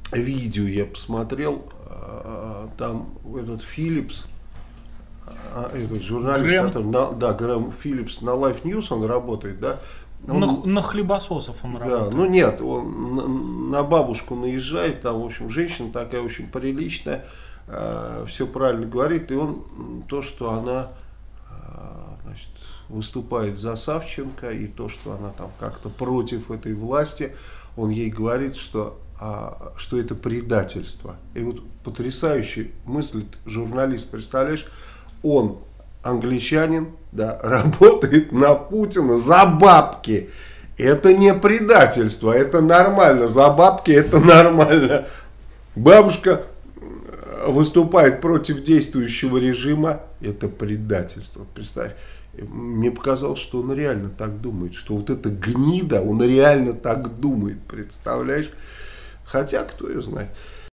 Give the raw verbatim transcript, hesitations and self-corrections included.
видео я посмотрел, там этот Филлипс, этот журналист, Грэм. который, на, да, Грэм Филлипс на Life News он работает, да? Он, на, на хлебососов он да, работает. ну нет, он на, на бабушку наезжает, там, в общем, женщина такая очень приличная, э, все правильно говорит, и он, то, что она, э, значит, выступает за Савченко, и то, что она там как-то против этой власти, он ей говорит, что, а, что это предательство. И вот потрясающая мысль, журналист, представляешь, он англичанин, да, работает на Путина за бабки. Это не предательство, это нормально. За бабки это нормально. Бабушка выступает против действующего режима, это предательство. Представь. Мне показалось, что он реально так думает, что вот эта гнида, он реально так думает, представляешь? Хотя, кто ее знает.